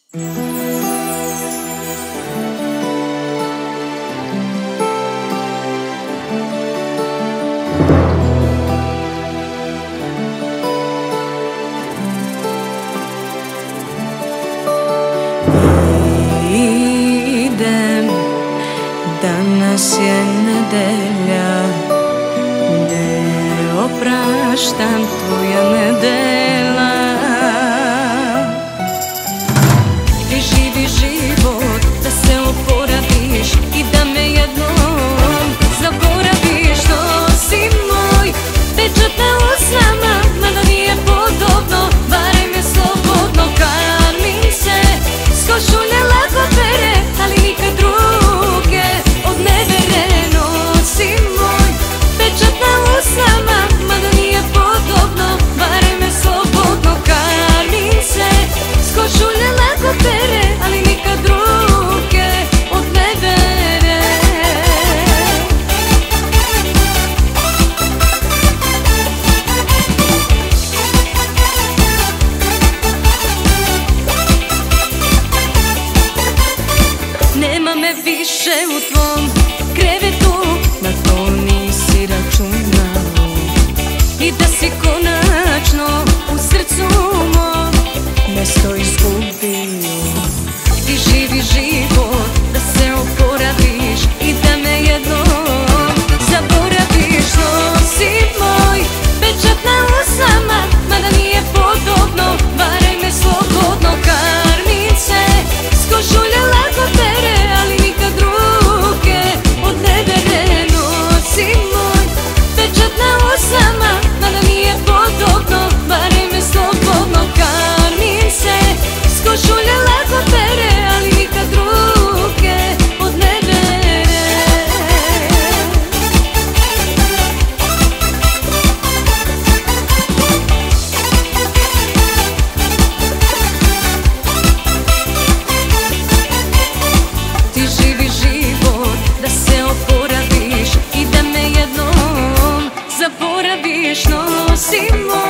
Danas je nedelja, ne opraštam tvoja nedela. Ti živi život da se oporaviš i da me jednom zaboraviš. To si moj pečat na usnama, mada nije podobno, baraj me slobodno. Karmim se s košulje lako pere, ali nikad druge od nevere. Nosi moj pečat na usnama, mada nije podobno, baraj me slobodno. Karmim se s košulje lako pere, ali nikad druge od nevere. Nema me više u tvom krevetu, na to nisi računao. I da si konačno u srcu mom mesto izgubio. Ti živi život da se oporaviš i da me jednom zaboraviš. Nosi moj pečat na usnama, mada nije podobno, baraj me slobodno. Karmim se s košulje lako pere, ali nikad ruke od nevere. Nosi moj pečat na usnama, mada nije podobno, baraj me slobodno. Karmim se s košulje lako pere, ali nikad ruke od nevere. Ti živi život da se oporaviš i da me jednom zaboraviš. Nosi moj